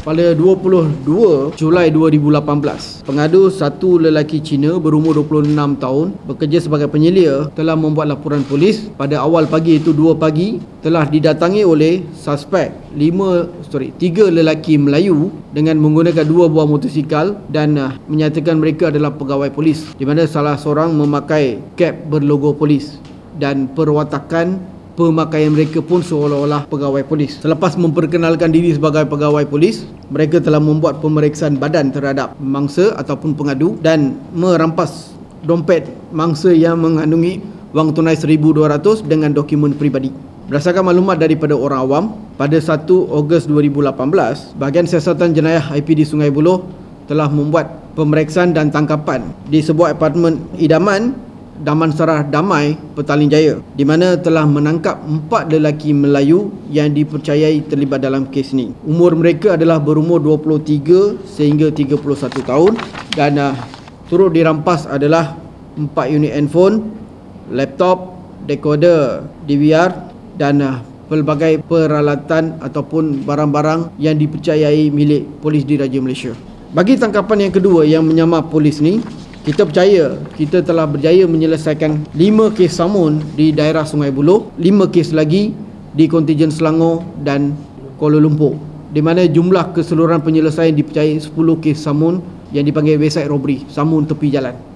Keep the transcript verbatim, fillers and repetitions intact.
Pada dua puluh dua Julai dua ribu lapan belas, pengadu satu lelaki Cina berumur dua puluh enam tahun bekerja sebagai penyelia telah membuat laporan polis pada awal pagi, itu dua pagi, telah didatangi oleh suspek lima sorry tiga lelaki Melayu dengan menggunakan dua buah motosikal dan uh, menyatakan mereka adalah pegawai polis, di mana salah seorang memakai kap berlogo polis dan perwatakan pemakaian mereka pun seolah-olah pegawai polis. Selepas memperkenalkan diri sebagai pegawai polis, mereka telah membuat pemeriksaan badan terhadap mangsa ataupun pengadu dan merampas dompet mangsa yang mengandungi wang tunai seribu dua ratus dengan dokumen peribadi. Berdasarkan maklumat daripada orang awam, pada satu Ogos dua ribu lapan belas, Bahagian Siasatan Jenayah I P D Sungai Buloh telah membuat pemeriksaan dan tangkapan di sebuah apartmen idaman Damansara Damai, Petaling Jaya, di mana telah menangkap empat lelaki Melayu yang dipercayai terlibat dalam kes ini. Umur mereka adalah berumur dua puluh tiga sehingga tiga puluh satu tahun dan uh, turut dirampas adalah empat unit handphone, laptop, dekoder D V R dan uh, pelbagai peralatan ataupun barang-barang yang dipercayai milik polis Diraja Malaysia. Bagi tangkapan yang kedua yang menyamar polis ni, kita percaya kita telah berjaya menyelesaikan lima kes samun di daerah Sungai Buloh, lima kes lagi di kontijen Selangor dan Kuala Lumpur, di mana jumlah keseluruhan penyelesaian dipercayai sepuluh kes samun yang dipanggil wayside robbery, samun tepi jalan.